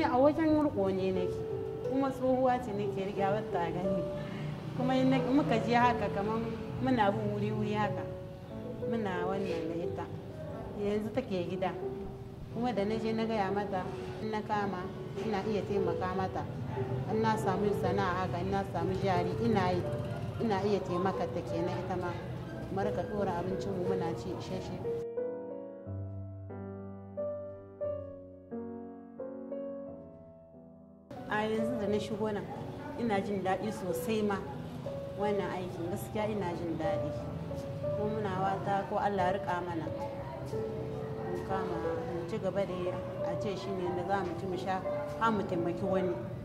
a wajen riko ne nake kuma tsohuwa ce nake riga wata gani kuma muka ji haka kamar muna bin wuri haka muna wannan da ita yanzu take gida kuma da naje na gaya mata in na kama ina iya taimaka mata in na samu sana'a haka in na samu jari ina iya taimaka ta kenan ita ma marka dora abincin mu muna ci isheshe. A yanzu da na shigo nan ina jin daɗi sosai ma wannan aikin gaskiya ina jin daɗi ko muna wata ko Allah rika mana mu kama mu ci gaba da a ce shine da za mu ci mu sha har mu taimaki wani.